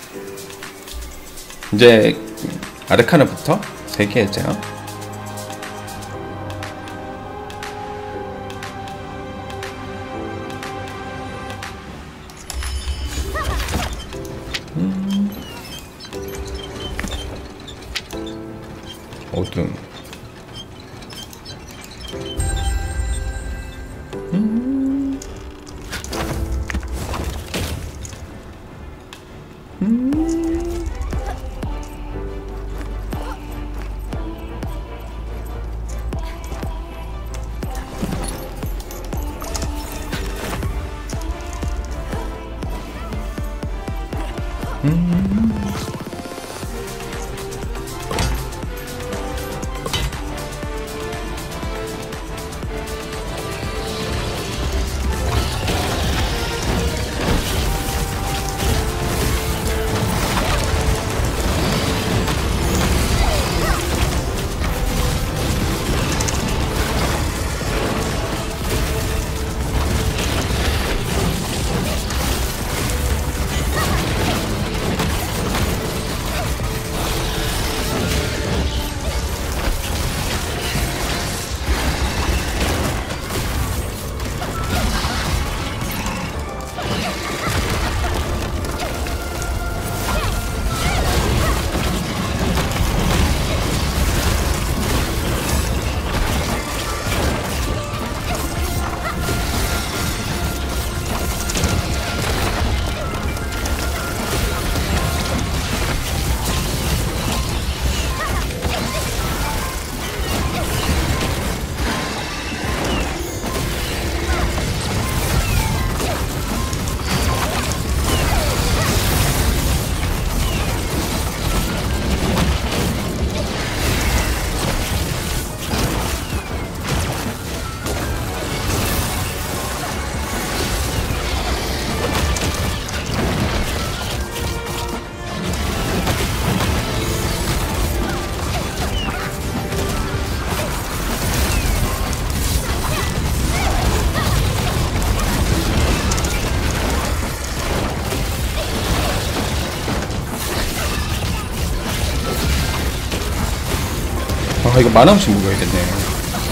이제 아르카나부터 3개 해줘요. 어둠. 아, 이거 만화없이 먹어야겠네.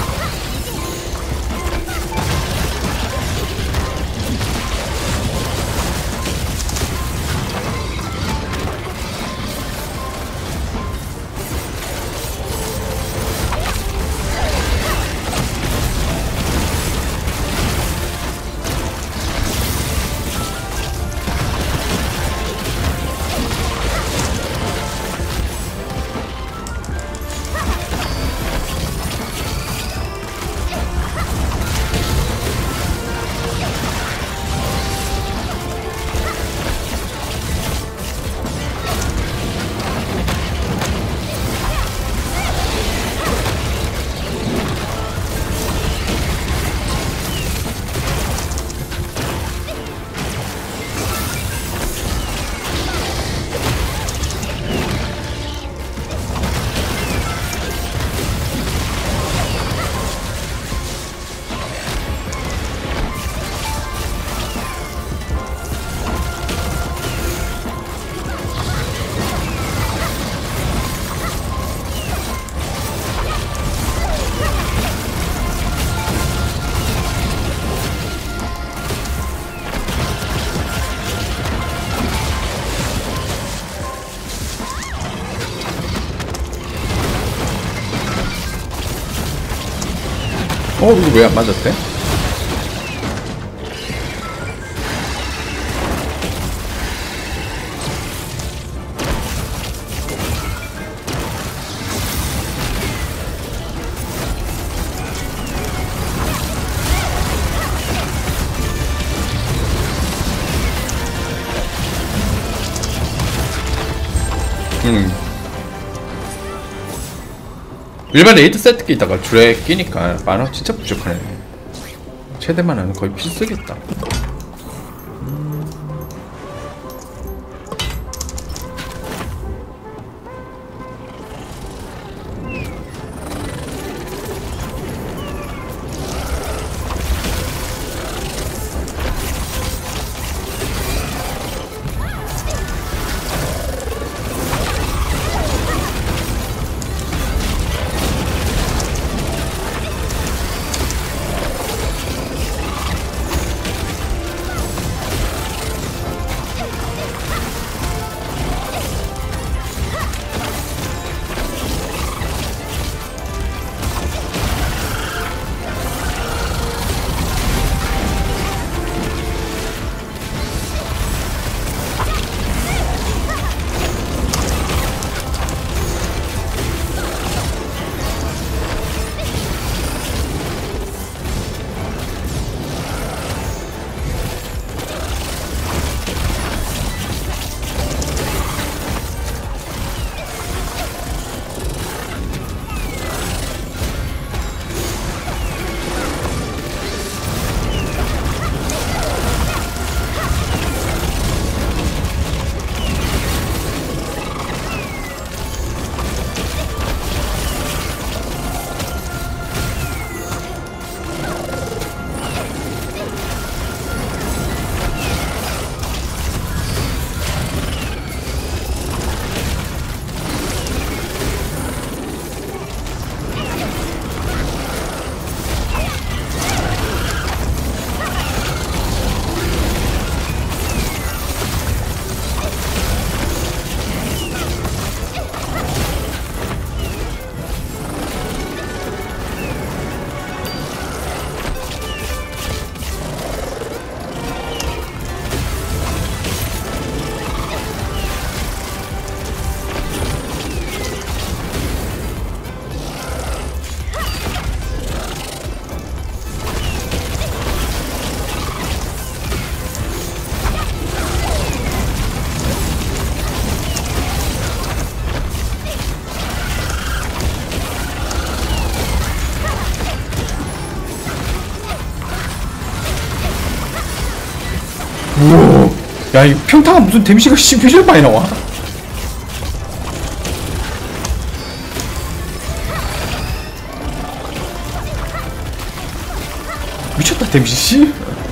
이거 왜 안 맞았대? 일반 레이드 세트 끼다가 줄에 끼니까 만화 진짜 부족하네. 최대 만화는 거의 필수겠다. 야, 이 평타가 무슨 데미지가 11을 많이 나와? 미쳤다, 데미지, 씨.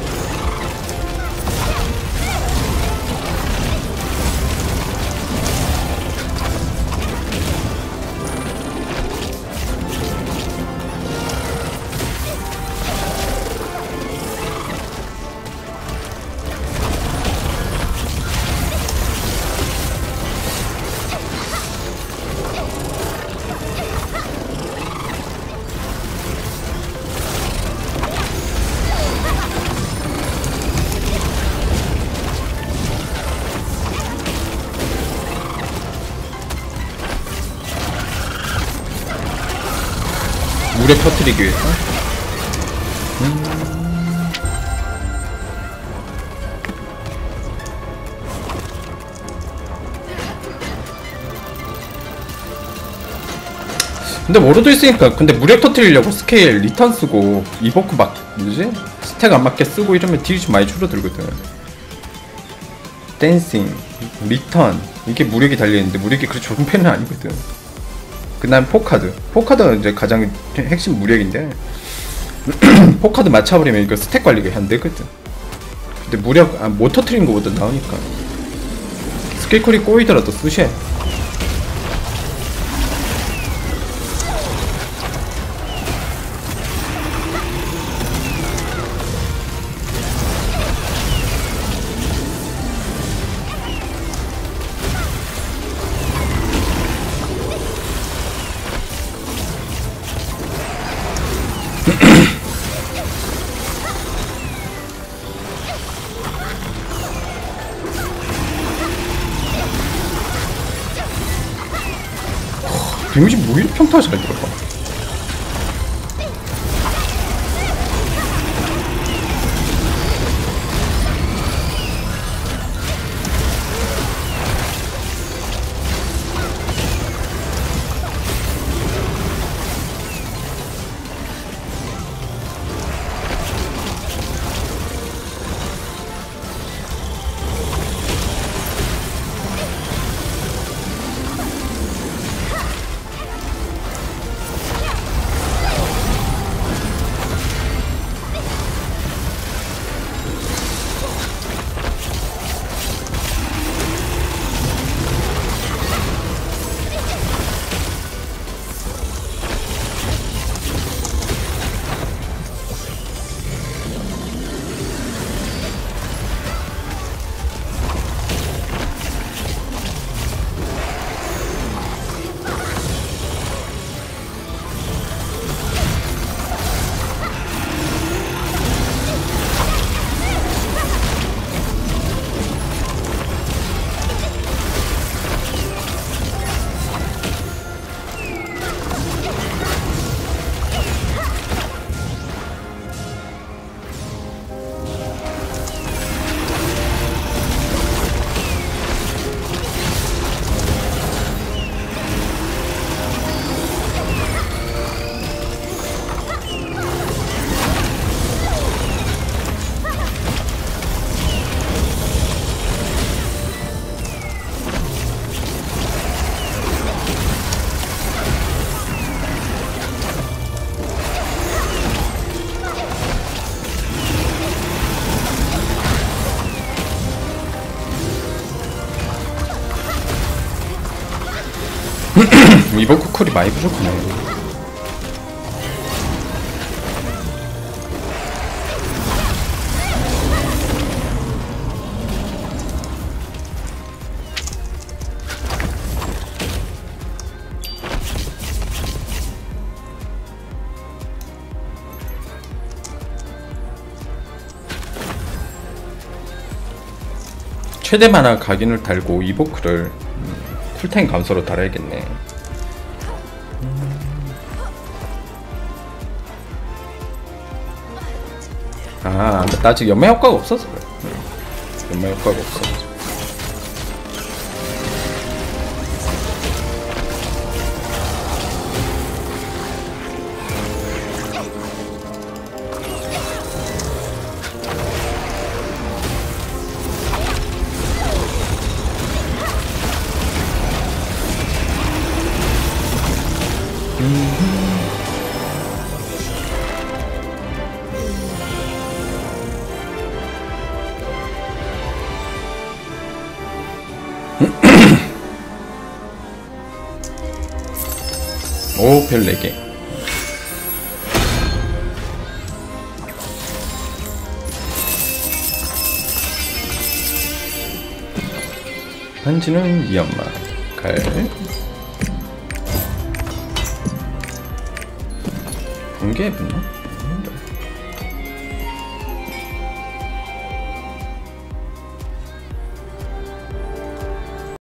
물에 터뜨리기 위해서. 근데 워로드 있으니까. 근데 무력 터뜨리려고 스케일 리턴 쓰고 이버크 막 뭐지? 스택 안 맞게 쓰고 이러면 딜이 좀 많이 줄어들거든. 댄싱, 리턴 이게 무력이 달려있는데 무력이 그렇게 좋은 편은 아니거든. 그 다음 포카드. 포카드가 이제 가장 핵심 무력인데 포카드 맞춰버리면 이거 스택 관리가 안 되거든. 근데 무력 못 터뜨리는 것보다 나으니까 스킬콜이 꼬이더라도 쓰셔야 해. 데미지 뭐 이렇게 평타가 잘 들어가. 이번 쿠쿨이 많이 부족하네. 최대 만화 각인을 달고 이보크를 쿨타임 감소로 달아야겠네. 아, 나 아직 연마 효과가 없어서 그래. 연마 효과가 없어. 오, 별 4개. 반지는 이 엄마. 갈. 공개 분노?